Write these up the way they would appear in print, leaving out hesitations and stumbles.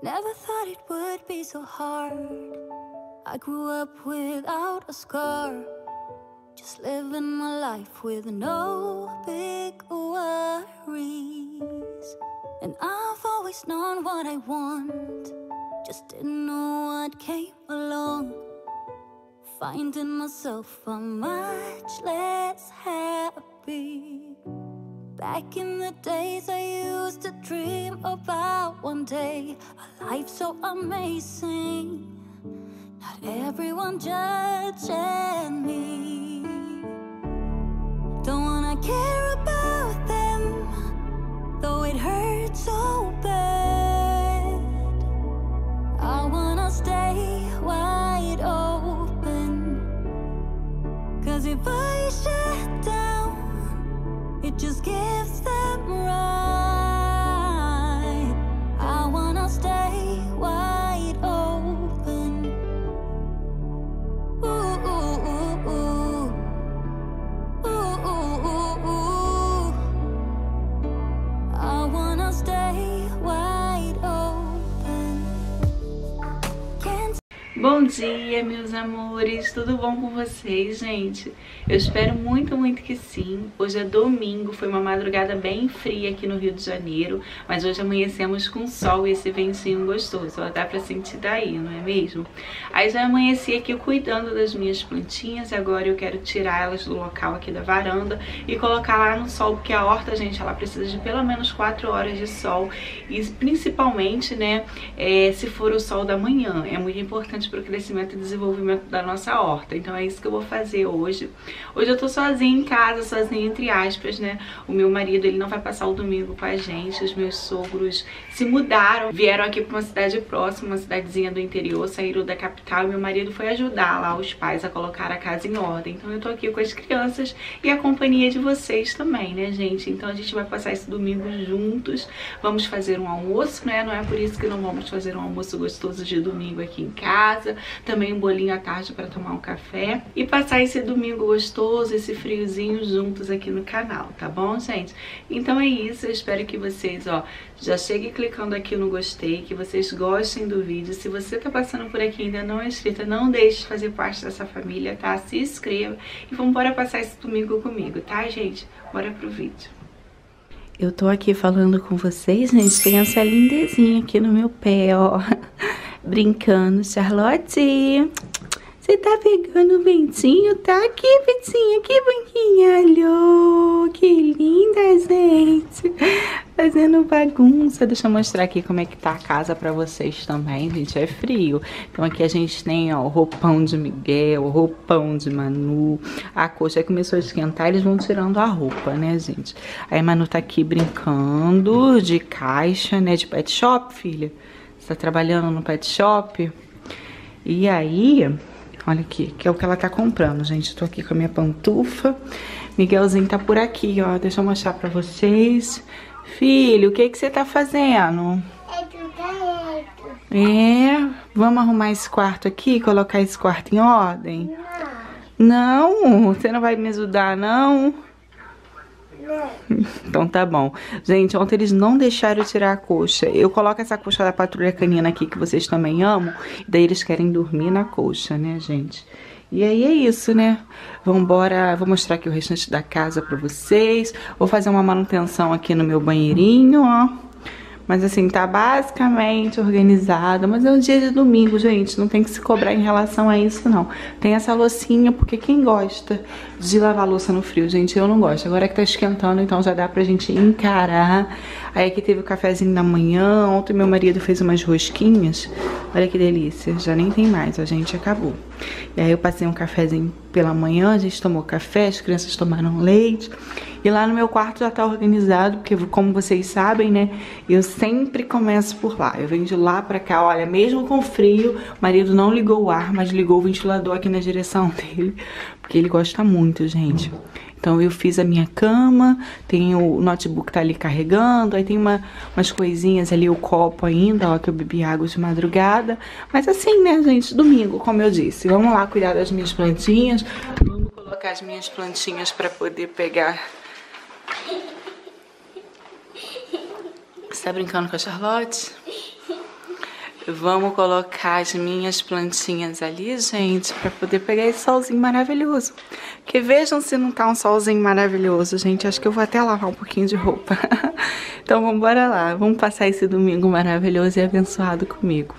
Never thought it would be so hard. I grew up without a scar, just living my life with no big worries. And I've always known what I want, just didn't know what came along. Finding myself a much less happy. Back in the days I used to dream about one day a life so amazing, not everyone judging me. Don't wanna care about them, though it hurts so bad. I wanna stay wide open, 'cause if I shut down, it just gives them right. I wanna stay wide open. Ooh, ooh, ooh, ooh. Ooh, ooh, ooh, ooh. I wanna stay wide open. Can't... Bom dia, meus amores, tudo bom com vocês, gente? Eu espero muito, muito que sim. Hoje é domingo, foi uma madrugada bem fria aqui no Rio de Janeiro, mas hoje amanhecemos com sol e esse ventinho gostoso, ó, dá pra sentir daí, não é mesmo? Aí já amanheci aqui cuidando das minhas plantinhas e agora eu quero tirar elas do local aqui da varanda e colocar lá no sol, porque a horta, gente, ela precisa de pelo menos 4 horas de sol e principalmente, né, se for o sol da manhã, é muito importante para o crescimento e desenvolvimento da nossa horta. Então é isso que eu vou fazer hoje. Hoje eu tô sozinha em casa, sozinha entre aspas, né? O meu marido, ele não vai passar o domingo com a gente. Os meus sogros se mudaram, vieram aqui para uma cidade próxima, uma cidadezinha do interior, saíram da capital e meu marido foi ajudar lá os pais a colocar a casa em ordem. Então eu tô aqui com as crianças e a companhia de vocês também, né, gente? Então a gente vai passar esse domingo juntos. Vamos fazer um almoço, né? Não é por isso que não vamos fazer um almoço gostoso de domingo aqui em casa. Também um bolinho à tarde para tomar um café e passar esse domingo gostoso, esse friozinho juntos aqui no canal, tá bom, gente? Então é isso, eu espero que vocês, ó, já cheguem clicando aqui no gostei, que vocês gostem do vídeo. Se você tá passando por aqui e ainda não é inscrita, não deixe de fazer parte dessa família, tá? Se inscreva e vamos embora passar esse domingo comigo, tá, gente? Bora pro vídeo. Eu tô aqui falando com vocês, gente, tem essa lindezinha aqui no meu pé, ó. Brincando, Charlotte, você tá pegando o ventinho? Tá aqui, ventinho, que banquinha, alô, que linda, gente, fazendo bagunça. Deixa eu mostrar aqui como é que tá a casa pra vocês também, gente, é frio. Então aqui a gente tem, ó, o roupão de Miguel, o roupão de Manu, a coxa começou a esquentar, eles vão tirando a roupa, né, gente. Aí a Manu tá aqui brincando de caixa, né, de pet shop, filha. Tá trabalhando no pet shop. E aí, olha aqui, que é o que ela tá comprando, gente. Tô aqui com a minha pantufa. Miguelzinho tá por aqui, ó. Deixa eu mostrar pra vocês. Filho, o que que você tá fazendo? Vamos arrumar esse quarto aqui, colocar esse quarto em ordem? Não, você não vai me ajudar, não? Então tá bom. Gente, ontem eles não deixaram eu tirar a coxa. Eu coloco essa coxa da Patrulha Canina aqui, que vocês também amam. E daí eles querem dormir na coxa, né, gente? E aí é isso, né? Vambora, vou mostrar aqui o restante da casa pra vocês. Vou fazer uma manutenção aqui no meu banheirinho, ó. Mas assim, tá basicamente organizada. Mas é um dia de domingo, gente. Não tem que se cobrar em relação a isso, não. Tem essa loucinha, porque quem gosta de lavar louça no frio, gente, eu não gosto. Agora que tá esquentando, então já dá pra gente encarar. Aí aqui teve o cafezinho da manhã. Ontem meu marido fez umas rosquinhas. Olha que delícia. Já nem tem mais, a gente acabou. E aí eu passei um cafezinho pela manhã. A gente tomou café, as crianças tomaram leite. E lá no meu quarto já tá organizado, porque como vocês sabem, né, eu sempre começo por lá. Eu venho de lá pra cá, olha, mesmo com frio, o marido não ligou o ar, mas ligou o ventilador aqui na direção dele, porque ele gosta muito, gente. Então eu fiz a minha cama, tem o notebook tá ali carregando, aí tem umas coisinhas ali, o copo ainda, ó, que eu bebi água de madrugada. Mas assim, né, gente, domingo, como eu disse, vamos lá cuidar das minhas plantinhas, vamos colocar as minhas plantinhas pra poder pegar... Você tá brincando com a Charlotte? Vamos colocar as minhas plantinhas ali, gente, pra poder pegar esse solzinho maravilhoso. Porque vejam se não tá um solzinho maravilhoso, gente. Acho que eu vou até lavar um pouquinho de roupa. Então vamos bora lá. Vamos passar esse domingo maravilhoso e abençoado comigo.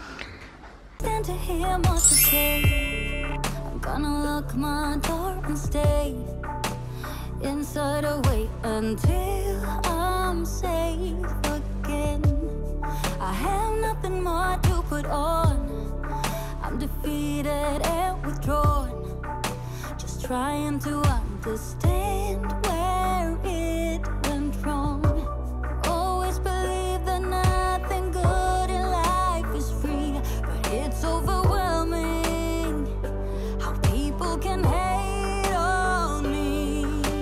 I have nothing more to put on. I'm defeated and withdrawn. Just trying to understand where it went wrong. Always believe that nothing good in life is free, but it's overwhelming how people can hate on me.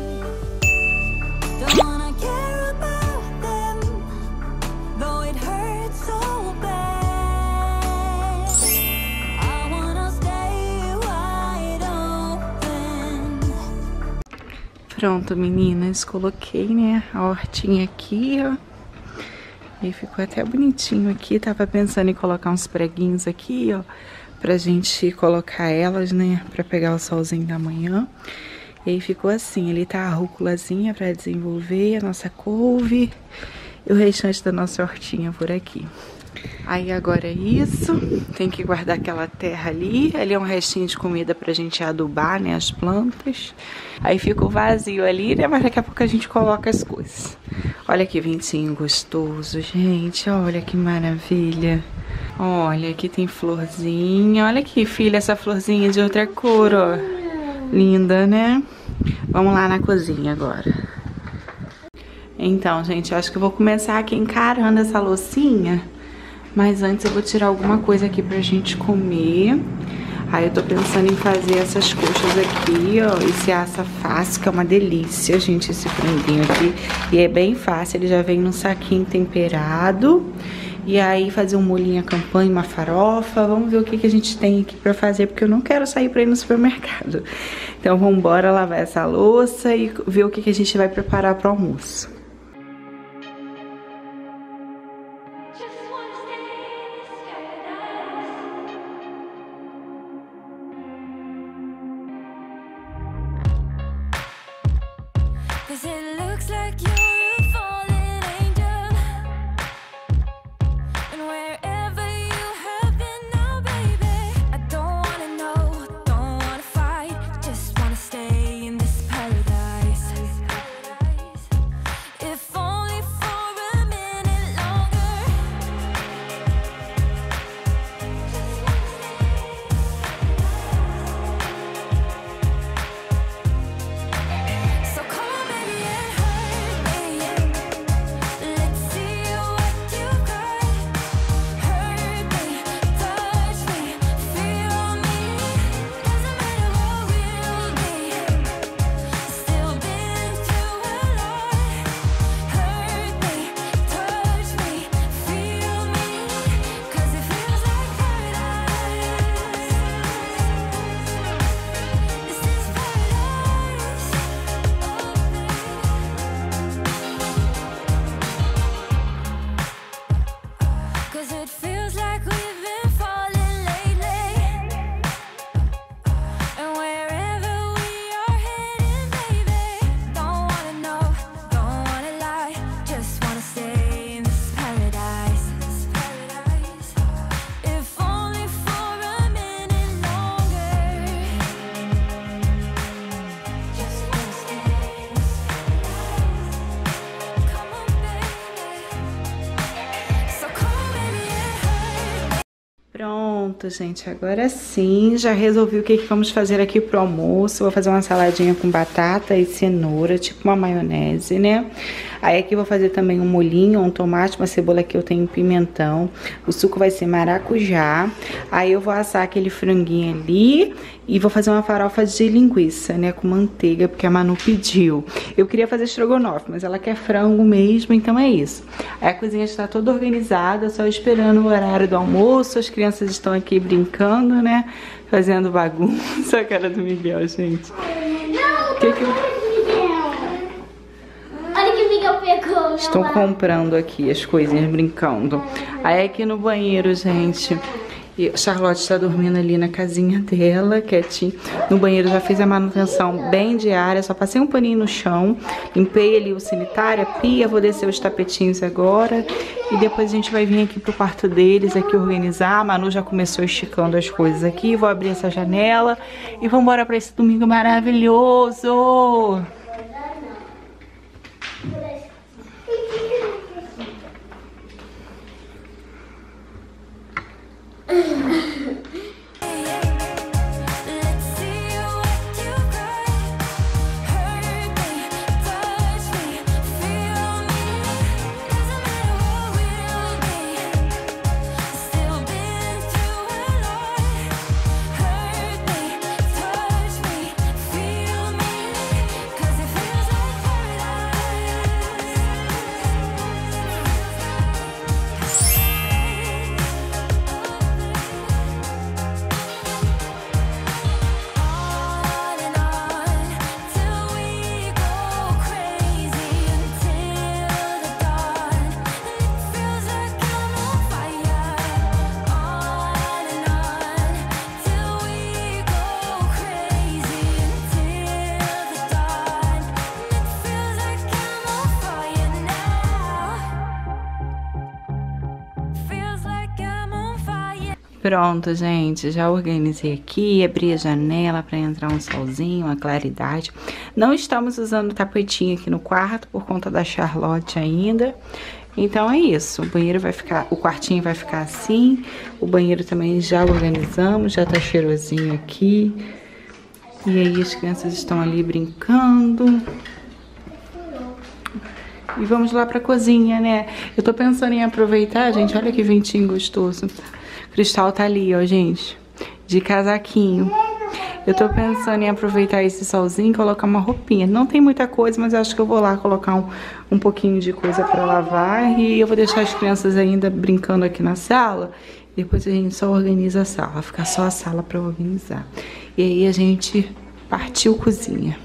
Don't wanna care about them, though it hurts so bad. I wanna stay wide open. Pronto, meninas, coloquei, né, a hortinha aqui, ó. E ficou até bonitinho aqui. Tava pensando em colocar uns preguinhos aqui, ó, pra gente colocar elas, né, pra pegar o solzinho da manhã. E aí ficou assim, ali tá a rúculazinha pra desenvolver, a nossa couve e o restante da nossa hortinha por aqui. Aí agora é isso, tem que guardar aquela terra ali. Ali é um restinho de comida pra gente adubar, né, as plantas. Aí ficou vazio ali, né, mas daqui a pouco a gente coloca as coisas. Olha que ventinho gostoso, gente, olha que maravilha. Olha, aqui tem florzinha, olha aqui, filha, essa florzinha de outra cor, ó. Linda, né? Vamos lá na cozinha agora. Então, gente, eu acho que eu vou começar aqui encarando essa loucinha. Mas antes eu vou tirar alguma coisa aqui pra gente comer. Aí eu tô pensando em fazer essas coxas aqui, ó. Esse assa fácil, que é uma delícia, gente, esse franguinho aqui. E é bem fácil, ele já vem num saquinho temperado. E aí fazer um molhinho à campanha, uma farofa. Vamos ver o que a gente tem aqui pra fazer, porque eu não quero sair pra ir no supermercado. Então vamos embora lavar essa louça e ver o que a gente vai preparar pro almoço. Pronto, gente, agora sim, já resolvi o que vamos fazer aqui pro almoço. Vou fazer uma saladinha com batata e cenoura, tipo uma maionese, né? Aí aqui vou fazer também um molhinho, um tomate, uma cebola que eu tenho, pimentão. O suco vai ser maracujá. Aí eu vou assar aquele franguinho ali e vou fazer uma farofa de linguiça, né, com manteiga, porque a Manu pediu. Eu queria fazer estrogonofe, mas ela quer frango mesmo, então é isso. Aí a cozinha está toda organizada, só esperando o horário do almoço. As crianças estão aqui brincando, né, fazendo bagunça. A cara do Miguel, gente. Não, Olha que o Miguel pegou. estão comprando aqui as coisinhas, brincando. Aí aqui no banheiro, gente, Charlotte está dormindo ali na casinha dela, quietinha. No banheiro já fiz a manutenção bem diária, só passei um paninho no chão, limpei ali o sanitário, a pia, vou descer os tapetinhos agora. E depois a gente vai vir aqui pro quarto deles, aqui organizar. A Manu já começou esticando as coisas aqui, vou abrir essa janela e vamos embora para esse domingo maravilhoso. Pronto, gente, já organizei aqui, abri a janela para entrar um solzinho, uma claridade. Não estamos usando tapetinho aqui no quarto por conta da Charlotte ainda. Então é isso, o banheiro vai ficar, o quartinho vai ficar assim. O banheiro também já organizamos, já tá cheirosinho aqui. E aí as crianças estão ali brincando. E vamos lá pra cozinha, né? Eu tô pensando em aproveitar, gente, olha que ventinho gostoso. Cristal tá ali, ó, gente, de casaquinho. Eu tô pensando em aproveitar esse solzinho e colocar uma roupinha. Não tem muita coisa, mas eu acho que eu vou lá colocar um pouquinho de coisa pra lavar. E eu vou deixar as crianças ainda brincando aqui na sala. Depois a gente só organiza a sala, vai ficar só a sala pra organizar. E aí a gente partiu cozinha.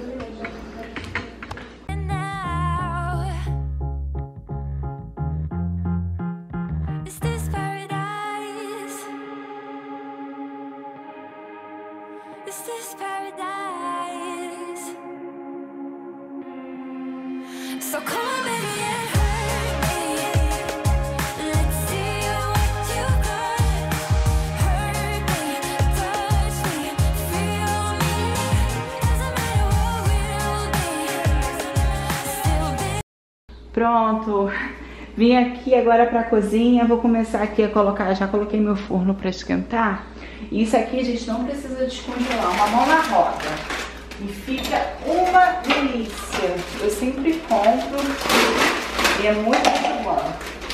Is this paradise? So come on, baby, and hurt me. Let's see what you got. Hurt me, touch me, feel me. Doesn't matter what we'll be. Still be. Pronto. Vim aqui agora pra cozinha, vou começar aqui a colocar, já coloquei meu forno pra esquentar. E isso aqui a gente não precisa descongelar, uma mão na roda. E fica uma delícia. Eu sempre compro e é muito bom.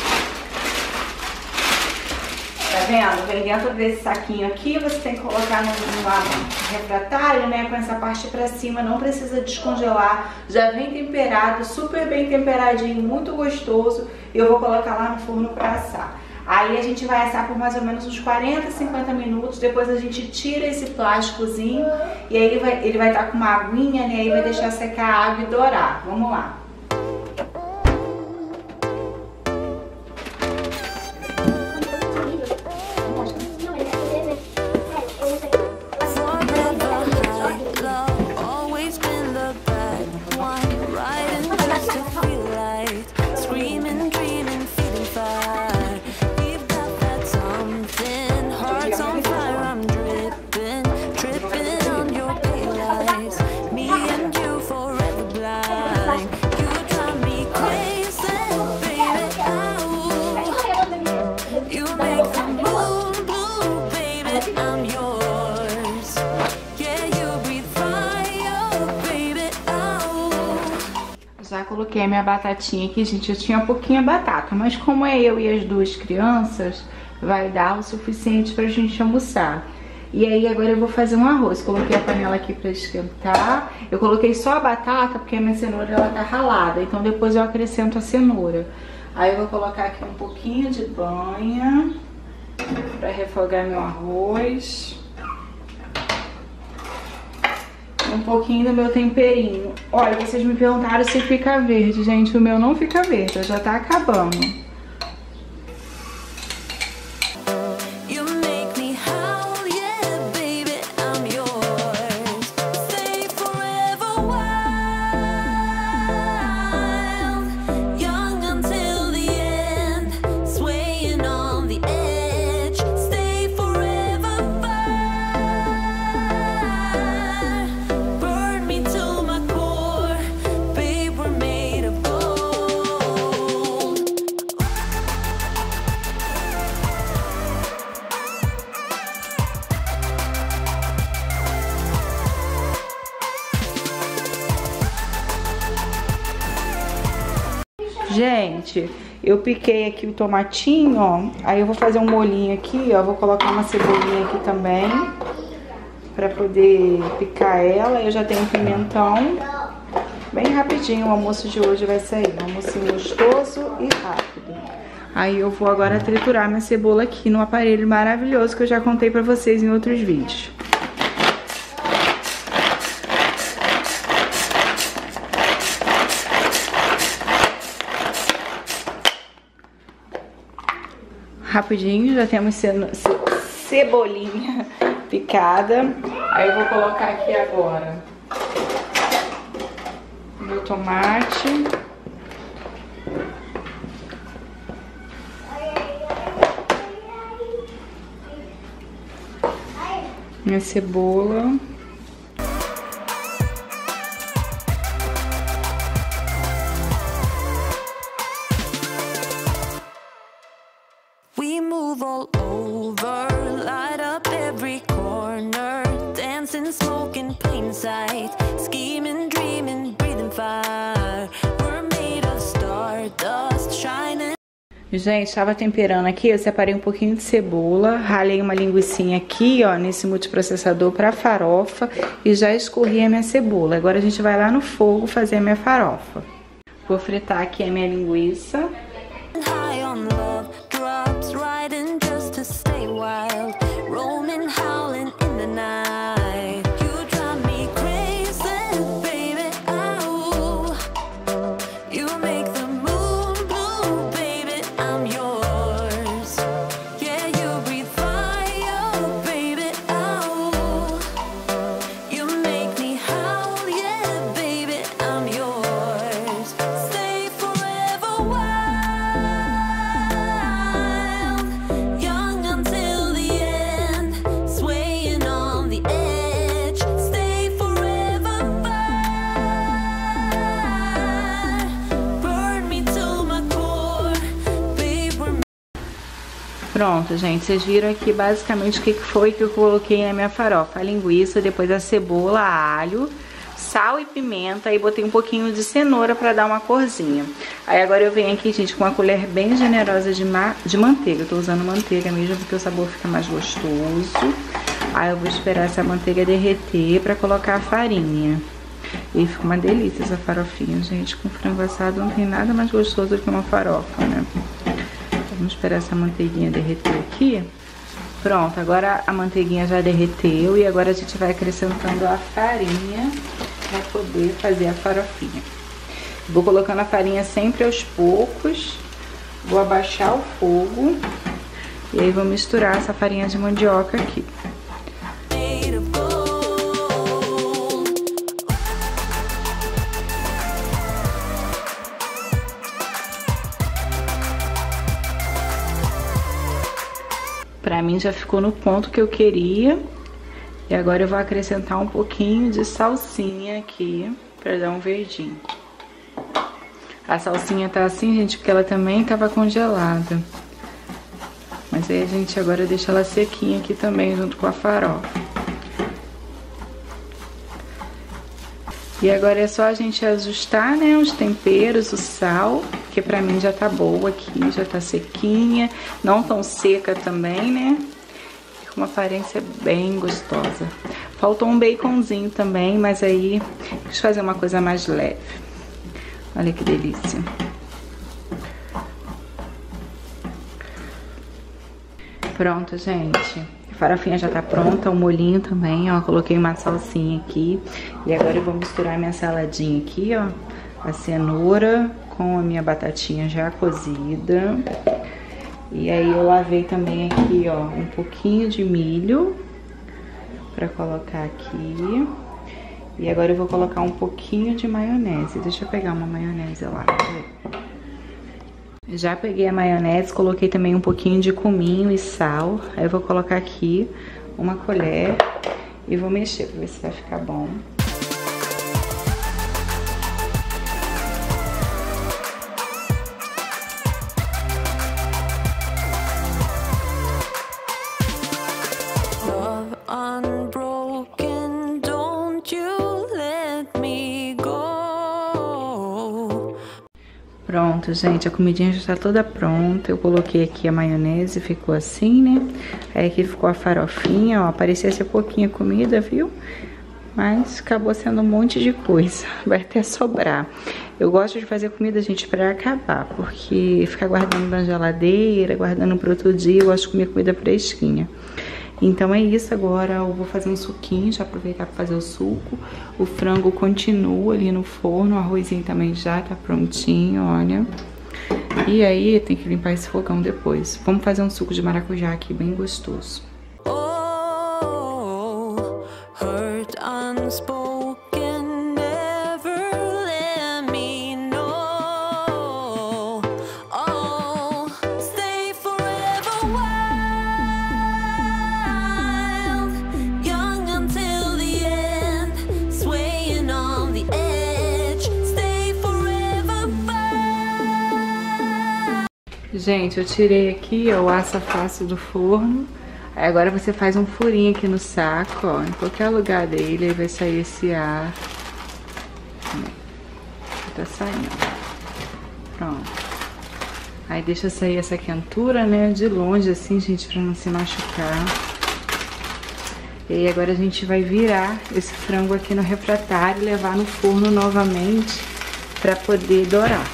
Tá vendo? Vem dentro desse saquinho aqui, você tem que colocar no refratário, né? Com essa parte pra cima, não precisa descongelar. Já vem temperado, super bem temperadinho, muito gostoso. Eu vou colocar lá no forno pra assar. Aí a gente vai assar por mais ou menos uns 40, 50 minutos. Depois a gente tira esse plásticozinho e aí ele vai estar com uma aguinha, né? Aí vai deixar secar a água e dourar. Vamos lá. Já coloquei a minha batatinha aqui, gente. Eu tinha pouquinha batata, mas como é eu e as duas crianças, vai dar o suficiente pra gente almoçar. E aí agora eu vou fazer um arroz. Coloquei a panela aqui pra esquentar. Eu coloquei só a batata porque a minha cenoura ela tá ralada, então depois eu acrescento a cenoura. Aí eu vou colocar aqui um pouquinho de banha pra refogar meu arroz. um pouquinho do meu temperinho. Olha, vocês me perguntaram se fica verde, gente. O meu não fica verde, já tá acabando. Gente, eu piquei aqui o tomatinho, ó. Aí eu vou fazer um molhinho aqui, ó. Vou colocar uma cebolinha aqui também, pra poder picar ela. Eu já tenho um pimentão. Bem rapidinho o almoço de hoje vai sair. Um almocinho gostoso e rápido. Aí eu vou agora triturar minha cebola aqui no aparelho maravilhoso que eu já contei pra vocês em outros vídeos. Rapidinho, já temos cebolinha picada. Aí eu vou colocar aqui agora meu tomate, minha cebola, we move all over, light up every corner, dancing, smoking, plain sight, scheming, dreaming, breathing fire. We're made of stardust, shining. Gente, tava temperando aqui, eu separei um pouquinho de cebola, ralei uma linguicinha aqui, ó, nesse multiprocessador pra farofa e já escorri a minha cebola. Agora a gente vai lá no fogo fazer a minha farofa. Vou fritar aqui a minha linguiça. High on love, drops riding just to stay wild, roaming, howling in the night. You drive me crazy, baby, oh. You make the moon blue, baby, I'm yours. Yeah, you breathe fire, baby, oh. You make me howl, yeah, baby, I'm yours. Stay forever wild. Pronto, gente, vocês viram aqui basicamente o que foi que eu coloquei na minha farofa. A linguiça, depois a cebola, alho, sal e pimenta. Aí botei um pouquinho de cenoura pra dar uma corzinha. Aí agora eu venho aqui, gente, com uma colher bem generosa de manteiga. Eu tô usando manteiga mesmo porque o sabor fica mais gostoso. Aí eu vou esperar essa manteiga derreter pra colocar a farinha. E fica uma delícia essa farofinha, gente. Com frango assado não tem nada mais gostoso do que uma farofa, né? Vamos esperar essa manteiguinha derreter aqui. Pronto, agora a manteiguinha já derreteu e agora a gente vai acrescentando a farinha para poder fazer a farofinha. Vou colocando a farinha sempre aos poucos, vou abaixar o fogo e aí vou misturar essa farinha de mandioca aqui. Pra mim já ficou no ponto que eu queria. E agora eu vou acrescentar um pouquinho de salsinha aqui, pra dar um verdinho. A salsinha tá assim, gente, porque ela também tava congelada. Mas aí a gente agora deixa ela sequinha aqui também, junto com a farofa. E agora é só a gente ajustar, né, os temperos, o sal, que pra mim já tá boa aqui, já tá sequinha, não tão seca também, né? Fica uma aparência bem gostosa. Faltou um baconzinho também, mas aí quis fazer uma coisa mais leve. Olha que delícia. Pronto, gente. A farofinha já tá pronta, o molhinho também, ó. Coloquei uma salsinha aqui. E agora eu vou misturar minha saladinha aqui, ó. A cenoura com a minha batatinha já cozida. E aí eu lavei também aqui, ó, um pouquinho de milho pra colocar aqui. E agora eu vou colocar um pouquinho de maionese. Deixa eu pegar uma maionese lá. Já peguei a maionese, coloquei também um pouquinho de cominho e sal. Aí eu vou colocar aqui uma colher e vou mexer pra ver se vai ficar bom. Pronto, gente, a comidinha já tá toda pronta. Eu coloquei aqui a maionese, ficou assim, né? Aí aqui ficou a farofinha, ó. Parecia ser pouquinha comida, viu? Mas acabou sendo um monte de coisa. Vai até sobrar. Eu gosto de fazer comida, gente, pra acabar. Porque ficar guardando na geladeira, guardando pro outro dia, eu gosto de comer comida fresquinha. Então é isso, agora eu vou fazer um suquinho, já aproveitar para fazer o suco. O frango continua ali no forno, o arrozinho também já tá prontinho, olha. E aí tem que limpar esse fogão depois. Vamos fazer um suco de maracujá aqui, bem gostoso. Gente, eu tirei aqui, ó, o assa fácil do forno. Aí agora você faz um furinho aqui no saco, ó, em qualquer lugar dele, aí vai sair esse ar. Tá saindo. Pronto. Aí deixa sair essa quentura, né, de longe assim, gente, pra não se machucar. E aí agora a gente vai virar esse frango aqui no refratário e levar no forno novamente pra poder dourar.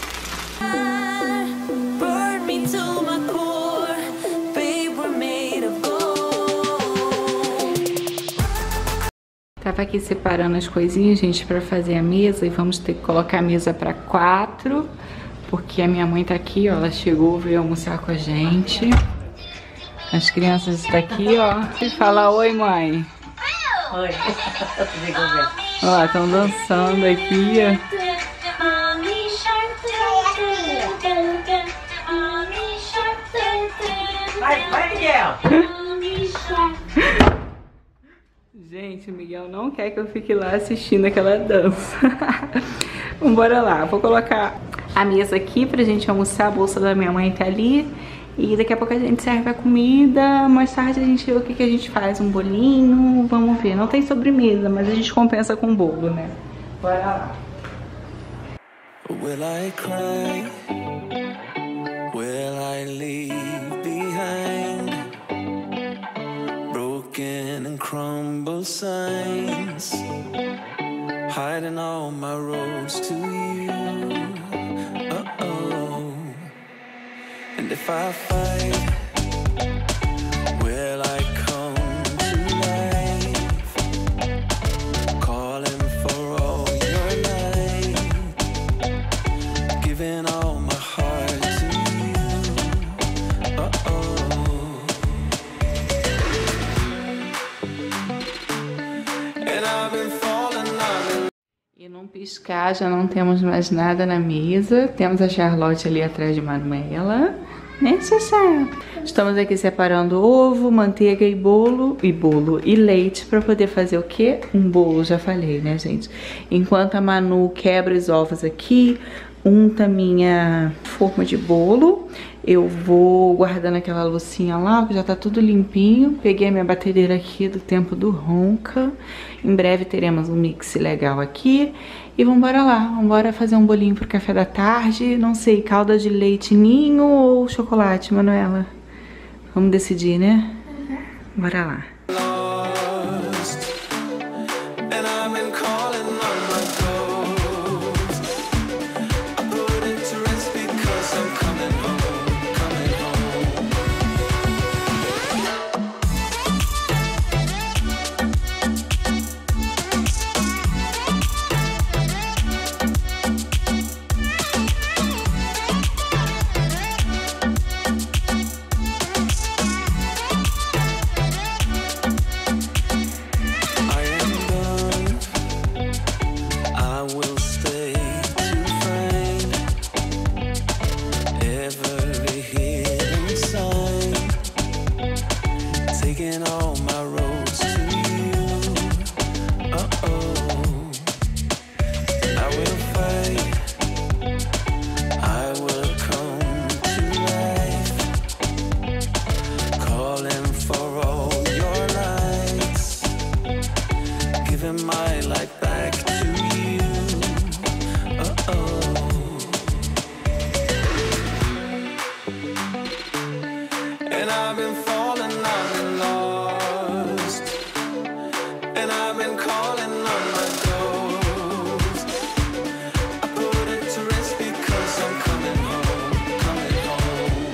Tava aqui separando as coisinhas, gente, pra fazer a mesa. E vamos ter que colocar a mesa pra 4. Porque a minha mãe tá aqui, ó. Ela chegou, veio almoçar com a gente. As crianças estão aqui, ó. E fala oi, mãe. Oi. Ó, estão dançando aqui, ó. Vai, Miguel. Gente, o Miguel não quer que eu fique lá assistindo aquela dança. Vambora lá. Vou colocar a mesa aqui pra gente almoçar. A bolsa da minha mãe tá ali. E daqui a pouco a gente serve a comida. Mais tarde a gente vê o que a gente faz. Um bolinho. Vamos ver. Não tem sobremesa, mas a gente compensa com bolo, né? Bora lá. Will I cry? Will I leave behind broken and crumbled signs, hiding all my roads to you? And if I fight, will I come to life, calling for all your light, giving all my heart to you? And I've been falling. E num piscar já não temos mais nada na mesa. Temos a Charlotte ali atrás de Manuela, né, Sassá? Estamos aqui separando ovo, manteiga e bolo e leite para poder fazer o quê? Um bolo, já falei, né, gente? Enquanto a Manu quebra os ovos aqui, unta minha forma de bolo, eu vou guardando aquela loucinha lá, que já tá tudo limpinho. Peguei a minha batedeira aqui do tempo do Ronca. Em breve teremos um mix legal aqui. E vambora lá, vambora fazer um bolinho pro café da tarde. Não sei, calda de leite ninho ou chocolate, Manuela? Vamos decidir, né? Bora lá. And I've been falling, I've been lost, and I've been calling on my ghost. I put it to rest because I'm coming home, coming home.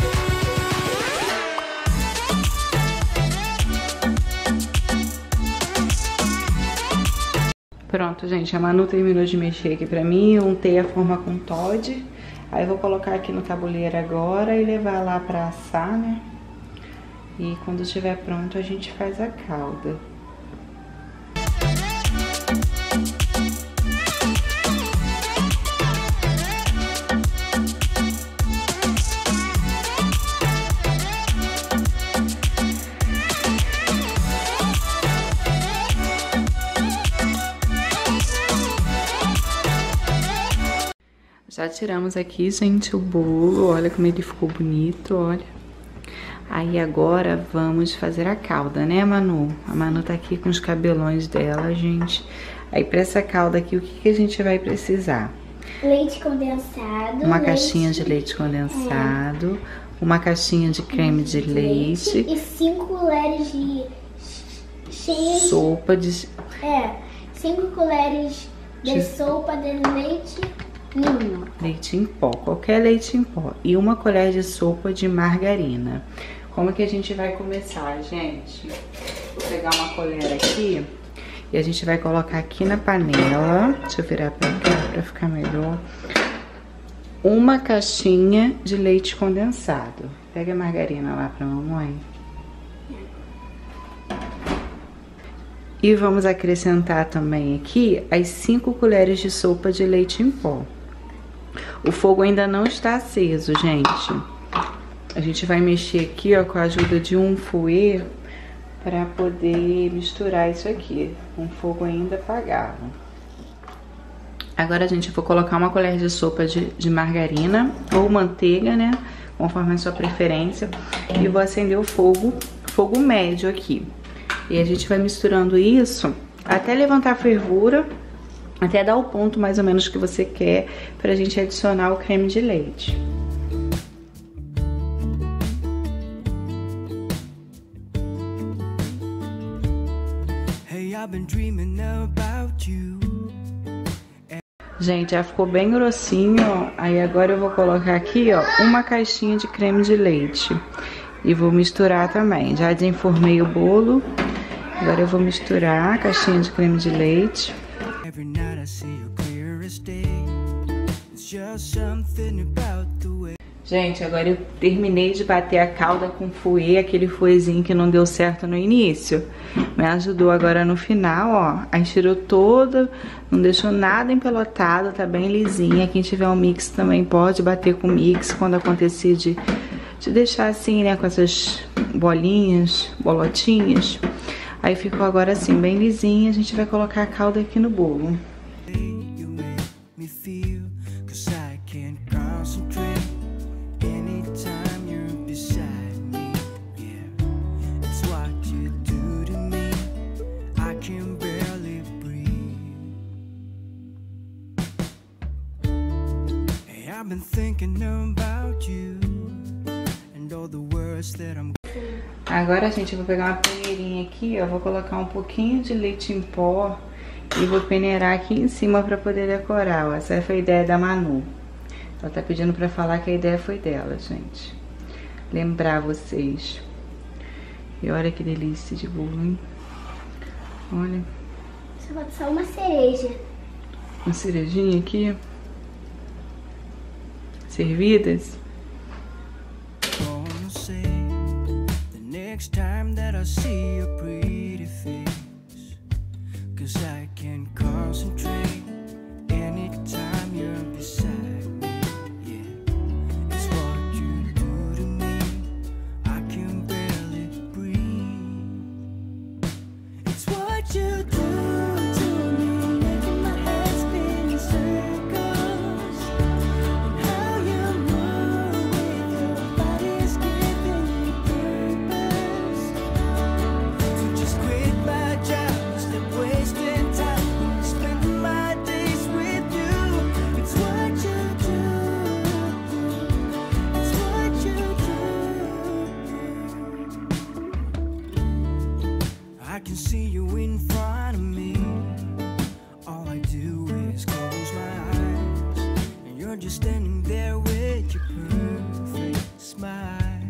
Pronto, gente, a Manu terminou de mexer aqui pra mim, eu untei a forma com Todd. Aí eu vou colocar aqui no tabuleiro agora e levar lá pra assar, né? E quando estiver pronto a gente faz a calda. Já tiramos aqui, gente, o bolo. Olha como ele ficou bonito, olha. Aí agora vamos fazer a calda, né, Manu? A Manu tá aqui com os cabelões dela, gente. Aí pra essa calda aqui, o que a gente vai precisar? Leite condensado. Uma caixinha de leite condensado. Uma caixinha de creme de leite. E 5 colheres de... Sopa de... 5 colheres de sopa de leite ninho. Leite em pó, qualquer leite em pó. E uma colher de sopa de margarina. Como que a gente vai começar, gente? Vou pegar uma colher aqui e a gente vai colocar aqui na panela. Deixa eu virar pra cá pra ficar melhor. Uma caixinha de leite condensado. Pega a margarina lá pra mamãe. E vamos acrescentar também aqui as 5 colheres de sopa de leite em pó. O fogo ainda não está aceso, gente. A gente vai mexer aqui, ó, com a ajuda de um fouet para poder misturar isso aqui, com o fogo ainda apagado. Agora, gente, eu vou colocar uma colher de sopa de margarina ou manteiga, né, conforme a sua preferência, e vou acender o fogo médio aqui. E a gente vai misturando isso até levantar a fervura, até dar o ponto mais ou menos que você quer pra gente adicionar o creme de leite. Hey, I've been dreaming about you. Gente, já ficou bem grossinho, ó. Aí agora eu vou colocar aqui, ó, uma caixinha de creme de leite. E vou misturar também. Já desenformei o bolo. Agora eu vou misturar a caixinha de creme de leite. Gente, agora eu terminei de bater a calda com fouet, aquele fouetzinho que não deu certo no início. Me ajudou agora no final, ó. Aí tirou toda, não deixou nada empelotado, tá bem lisinha. Quem tiver um mix também pode bater com mix quando acontecer de deixar assim, né, com essas bolinhas, bolotinhas. Aí ficou agora assim, bem lisinha. A gente vai colocar a calda aqui no bolo. Agora, gente, eu vou pegar uma peneirinha aqui, ó, vou colocar um pouquinho de leite em pó e vou peneirar aqui em cima pra poder decorar, ó. Essa foi a ideia da Manu. Ela tá pedindo pra falar que a ideia foi dela, gente. Lembrar vocês. E olha que delícia de bolo, hein? Olha. Só falta só uma cereja. Uma cerejinha aqui. Servidas. Next time that I see your pretty face, 'cause I can concentrate anytime you're beside me. Yeah, it's what you do to me, I can barely breathe. It's what you do to me, making my head spin in circles, and how you move with your body is giving me purpose. So just quit my job, stop wasting time, spending my days with you. I can see you in front of me. All I do is close my eyes, and you're just standing there with your perfect smile.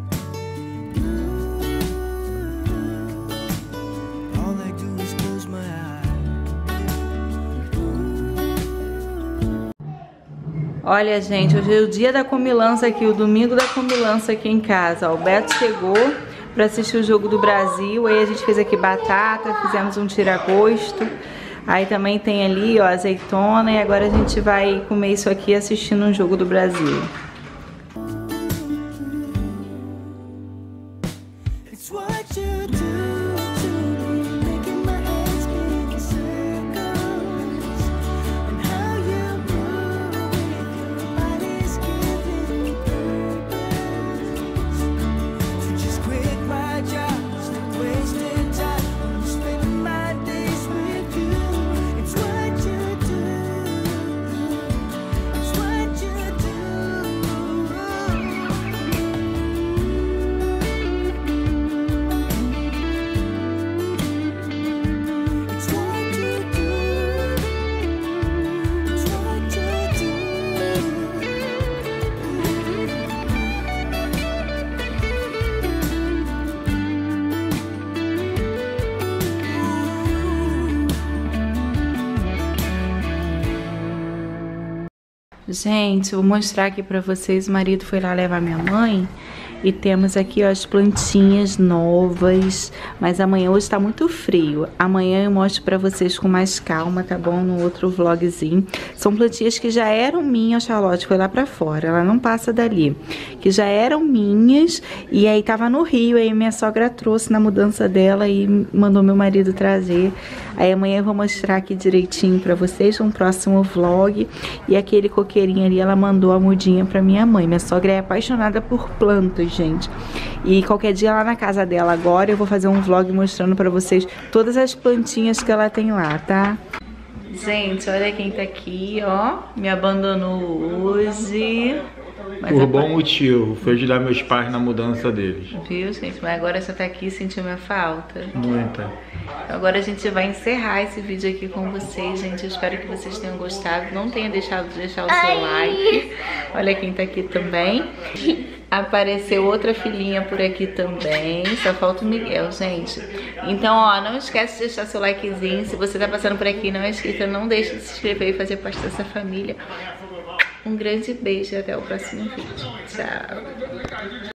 All I do is close my eyes. Olha, gente, hoje é o dia da comilança aqui, o domingo da comilança aqui em casa. Ó, o Beto chegou pra assistir o jogo do Brasil, aí a gente fez aqui batata, fizemos um tira-gosto. Aí também tem ali, ó, azeitona, e agora a gente vai comer isso aqui assistindo um jogo do Brasil. Gente, vou mostrar aqui pra vocês. O marido foi lá levar minha mãe e temos aqui, ó, as plantinhas novas. Mas amanhã, hoje tá muito frio. Amanhã eu mostro pra vocês com mais calma, tá bom? No outro vlogzinho. São plantinhas que já eram minhas, Charlotte foi lá pra fora, ela não passa dali. Que já eram minhas e aí tava no Rio, aí minha sogra trouxe na mudança dela e mandou meu marido trazer. Aí amanhã eu vou mostrar aqui direitinho pra vocês no próximo vlog. E aquele coqueirinho ali, ela mandou a mudinha pra minha mãe. Minha sogra é apaixonada por plantas, gente. E qualquer dia lá na casa dela agora eu vou fazer um vlog mostrando pra vocês todas as plantinhas que ela tem lá, tá? Gente, olha quem tá aqui, ó. Me abandonou hoje. Mas por bom motivo, foi ajudar meus pais na mudança deles. Viu, gente? Mas agora você tá aqui e sentiu minha falta? Muita. Agora a gente vai encerrar esse vídeo aqui com vocês, gente. Eu espero que vocês tenham gostado. Não tenha deixado de deixar o seu like. Olha quem tá aqui também. Apareceu outra filhinha por aqui também. Só falta o Miguel, gente. Então, ó, não esquece de deixar seu likezinho. Se você tá passando por aqui e não é inscrito, não deixe de se inscrever e fazer parte dessa família. Um grande beijo e até o próximo vídeo. Tchau!